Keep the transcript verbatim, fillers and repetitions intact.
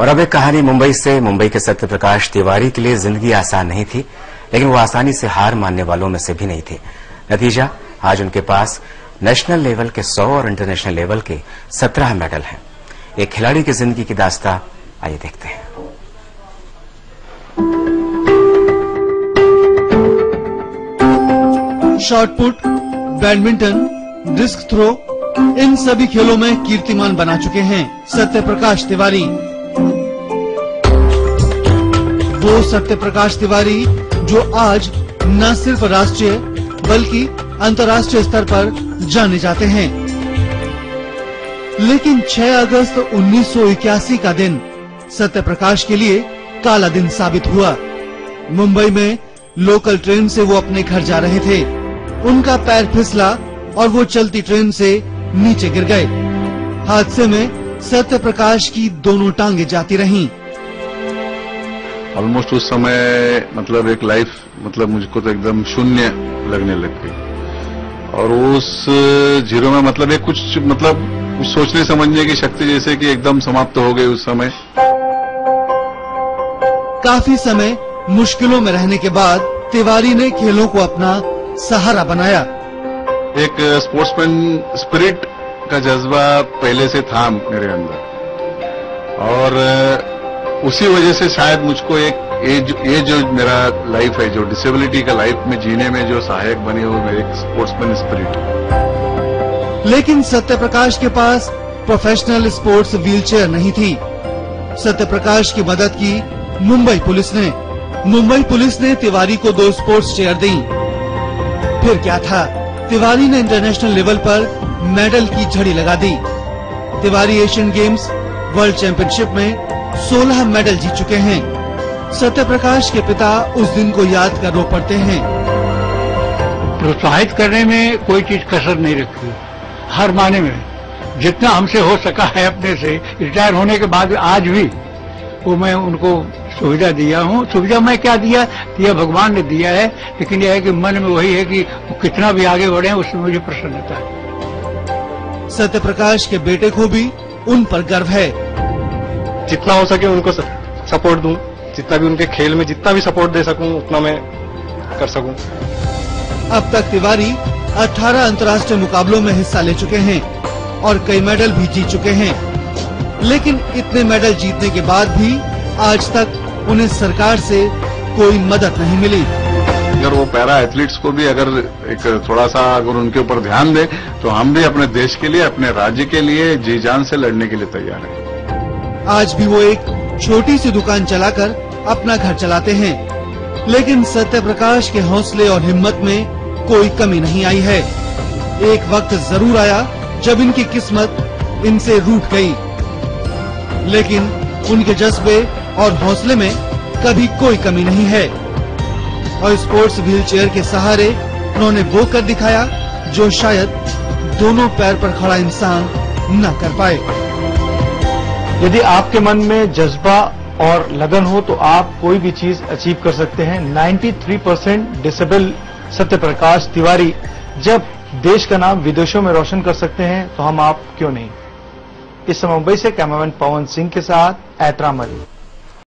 और अब एक कहानी मुंबई से। मुंबई के सत्य प्रकाश तिवारी के लिए जिंदगी आसान नहीं थी, लेकिन वो आसानी से हार मानने वालों में से भी नहीं थे। नतीजा, आज उनके पास नेशनल लेवल के सौ और इंटरनेशनल लेवल के सत्रह मेडल हैं। एक खिलाड़ी की जिंदगी की दास्तां आइए देखते हैं। शॉटपुट, बैडमिंटन, डिस्क थ्रो, इन सभी खेलों में कीर्तिमान बना चुके हैं सत्य प्रकाश तिवारी। वो सत्य प्रकाश तिवारी जो आज न सिर्फ राष्ट्रीय बल्कि अंतर्राष्ट्रीय स्तर पर जाने जाते हैं। लेकिन छह अगस्त उन्नीस सौ इक्यासी का दिन सत्य प्रकाश के लिए काला दिन साबित हुआ। मुंबई में लोकल ट्रेन से वो अपने घर जा रहे थे। उनका पैर फिसला और वो चलती ट्रेन से नीचे गिर गए। हादसे में सत्य प्रकाश की दोनों टांगे जाती रहीं। ऑलमोस्ट उस समय मतलब एक लाइफ मतलब मुझको तो एकदम शून्य लगने लग गई। और उस जीरो में मतलब एक कुछ मतलब कुछ सोचने समझने की शक्ति जैसे कि एकदम समाप्त हो गई उस समय। काफी समय मुश्किलों में रहने के बाद तिवारी ने खेलों को अपना सहारा बनाया। एक स्पोर्ट्समैन स्पिरिट का जज्बा पहले से था मेरे अंदर, और उसी वजह से शायद मुझको एक ये जो, ये जो मेरा लाइफ है, जो डिसेबिलिटी का लाइफ में जीने में जो सहायक बनी, वो मेरे एक स्पोर्ट्समैन स्पिरिट। लेकिन सत्य प्रकाश के पास प्रोफेशनल स्पोर्ट्स व्हीलचेयर नहीं थी। सत्य प्रकाश की मदद की मुंबई पुलिस ने। मुंबई पुलिस ने तिवारी को दो स्पोर्ट्स चेयर दी। फिर क्या था, तिवारी ने इंटरनेशनल लेवल पर मेडल की झड़ी लगा दी। Tiwari Asian Games, World Championship में सोलह मेडल जीत चुके हैं। सत्य प्रकाश के पिता उस दिन को याद कर रो पड़ते हैं। प्रोत्साहित करने में कोई चीज कसर नहीं रखी, हर माने में जितना हमसे हो सका है अपने से। रिटायर होने के बाद आज भी वो मैं उनको सुविधा दिया हूँ। सुविधा मैं क्या दिया दिया भगवान ने दिया है, लेकिन यह है कि मन में वही है कि वो कितना भी आगे बढ़े, उसमें मुझे प्रसन्नता है। सत्य प्रकाश के बेटे को भी उन पर गर्व है। जितना हो सके उनको सपोर्ट दूं, जितना भी उनके खेल में जितना भी सपोर्ट दे सकूं उतना मैं कर सकूं। अब तक तिवारी अठारह अंतर्राष्ट्रीय मुकाबलों में हिस्सा ले चुके हैं और कई मेडल भी जीत चुके हैं। लेकिन इतने मेडल जीतने के बाद भी आज तक उन्हें सरकार से कोई मदद नहीं मिली। अगर वो पैरा एथलीट्स को भी अगर एक थोड़ा सा अगर उनके ऊपर ध्यान दे, तो हम भी अपने देश के लिए, अपने राज्य के लिए जी जान से लड़ने के लिए तैयार हैं। आज भी वो एक छोटी सी दुकान चलाकर अपना घर चलाते हैं। लेकिन सत्य प्रकाश के हौसले और हिम्मत में कोई कमी नहीं आई है। एक वक्त जरूर आया जब इनकी किस्मत इनसे रूठ गई, लेकिन उनके जज्बे और हौसले में कभी कोई कमी नहीं है। और स्पोर्ट्स व्हीलचेयर के सहारे उन्होंने वो कर दिखाया जो शायद दोनों पैर पर खड़ा इंसान न कर पाए। यदि आपके मन में जज्बा और लगन हो तो आप कोई भी चीज अचीव कर सकते हैं। तिरानवे परसेंट डिसेबल सत्य प्रकाश तिवारी जब देश का नाम विदेशों में रोशन कर सकते हैं, तो हम आप क्यों नहीं। इस समय मुंबई से कैमरामैन पवन सिंह के साथ ऐतराम अली।